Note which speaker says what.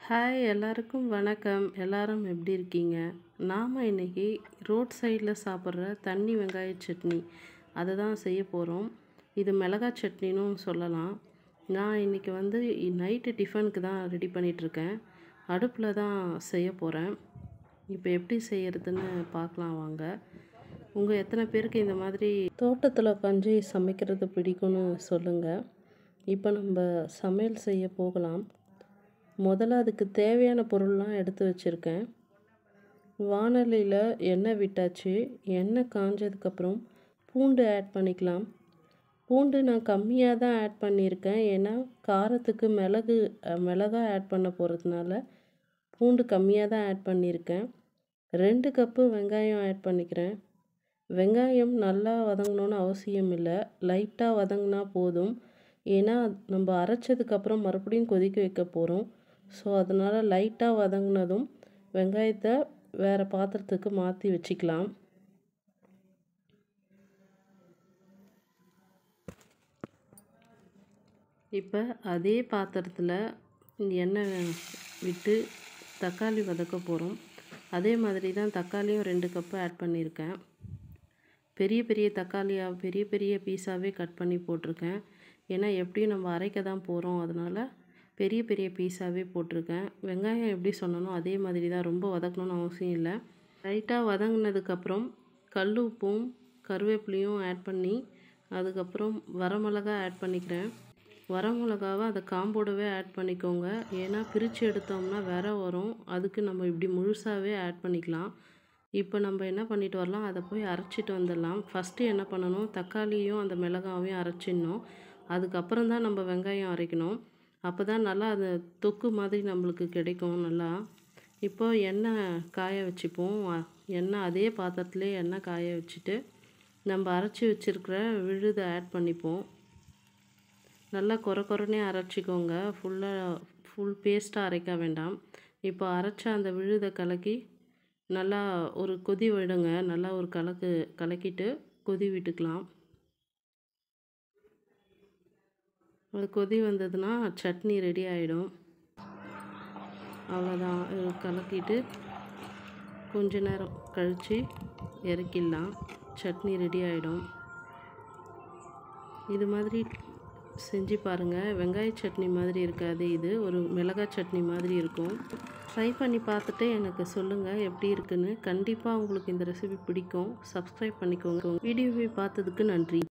Speaker 1: Hi எல்லாருக்கும் வணக்கம். எல்லாரும் எப்படி இருக்கீங்க? நாம் இன்றைக்கி ரோட் சைடில் சாப்பிட்ற தண்ணி வெங்காய சட்னி அதை தான் செய்ய போகிறோம். இது மிளகாய் சட்னின்னு சொல்லலாம். நான் இன்றைக்கி நைட்டு டிஃபனுக்கு தான் ரெடி பண்ணிகிட்ருக்கேன். அடுப்பில் தான் செய்ய போகிறேன். இப்போ எப்படி செய்கிறதுன்னு பார்க்கலாம் வாங்க. உங்கள் எத்தனை பேருக்கு இந்த மாதிரி தோட்டத்தில் உட்காந்து சமைக்கிறது பிடிக்கும்னு சொல்லுங்கள். இப்போ நம்ம சமையல் செய்ய போகலாம். முதல்ல அதுக்கு தேவையான பொருள்லாம் எடுத்து வச்சுருக்கேன். வாணலியில் எண்ணெய் விட்டாச்சு. எண்ணெய் காஞ்சதுக்கப்புறம் பூண்டு ஆட் பண்ணிக்கலாம். பூண்டு நான் கம்மியாக தான் ஆட் பண்ணியிருக்கேன். ஏன்னா காரத்துக்கு மிளகாய் ஆட் பண்ண போகிறதுனால பூண்டு கம்மியாக தான் ஆட் பண்ணியிருக்கேன். 2 கப்பு வெங்காயம் ஆட் பண்ணிக்கிறேன். வெங்காயம் நல்லா வதங்கணுன்னு அவசியம் இல்லை, லைட்டாக வதங்கினா போதும். ஏன்னா நம்ம அரைச்சதுக்கப்புறம் மறுபடியும் கொதிக்க வைக்க போகிறோம். ஸோ அதனால் லைட்டாக வதங்கினதும் வெங்காயத்தை வேறு பாத்திரத்துக்கு மாற்றி வச்சுக்கலாம். இப்போ அதே பாத்திரத்தில் எண்ணெய் விட்டு தக்காளி வதக்க போகிறோம். அதே மாதிரி தான் தக்காளியும் 2 கப்பு ஆட் பண்ணியிருக்கேன். பெரிய பெரிய தக்காளியாக பெரிய பெரிய பீஸாகவே கட் பண்ணி போட்டிருக்கேன். ஏன்னா எப்படியும் நம்ம அரைக்க தான் போகிறோம், அதனால் பெரிய பெரிய பீஸாகவே போட்டிருக்கேன். வெங்காயம் எப்படி சொன்னனோ அதே மாதிரி தான், ரொம்ப வதக்கணும்னு அவசியம் இல்லை. லைட்டாக வதங்கினதுக்கப்புறம் கல் உப்பும் கருவேப்பிலையும் ஆட் பண்ணி அதுக்கப்புறம் வரமிளகா ஆட் பண்ணிக்கிறேன். வரமிளகாவை அதை காம்போடவே ஆட் பண்ணிக்கோங்க. ஏன்னா பிரித்து எடுத்தோம்னா வேற வரும். அதுக்கு நம்ம இப்படி முழுசாகவே ஆட் பண்ணிக்கலாம். இப்போ நம்ம என்ன பண்ணிட்டு வரலாம், அதை போய் அரைச்சிட்டு வந்துடலாம். ஃபஸ்ட்டு என்ன பண்ணணும், தக்காளியும் அந்த மிளகாவையும் அரைச்சிடணும். அதுக்கப்புறம் தான் நம்ம வெங்காயம் அரைக்கணும். அப்போ தான் நல்லா அது தொக்கு மாதிரி நம்மளுக்கு கிடைக்கும் நல்லா. இப்போது எண்ணெய் காய வச்சுப்போம். எண்ணெய் அதே பாத்திரத்துலேயே எண்ணெய் காய வச்சுட்டு நம்ம அரைச்சி வச்சுருக்கிற விழுதை ஆட் பண்ணிப்போம். நல்லா கொரனே அரைச்சிக்கோங்க. ஃபுல் பேஸ்ட்டாக அரைக்க வேண்டாம். இப்போ அரைச்ச அந்த விழுதை கலக்கி நல்லா ஒரு கொதி விடுங்க. நல்லா ஒரு கலக்கிட்டு கொதி விட்டுக்கலாம். அது கொதி வந்ததுன்னா சட்னி ரெடி ஆகிடும். அவ்வளோதான். கலக்கிட்டு கொஞ்ச நேரம் கழித்து இறக்கிடலாம். சட்னி ரெடி ஆகிடும். இது மாதிரி செஞ்சு பாருங்கள். வெங்காய சட்னி மாதிரி இருக்காது, இது ஒரு மிளகாய் சட்னி மாதிரி இருக்கும். ட்ரை பண்ணி பார்த்துட்டு எனக்கு சொல்லுங்கள் எப்படி இருக்குன்னு. கண்டிப்பாக உங்களுக்கு இந்த ரெசிபி பிடிக்கும். சப்ஸ்கிரைப் பண்ணிக்கோங்க. வீடியோவை பார்த்ததுக்கு நன்றி.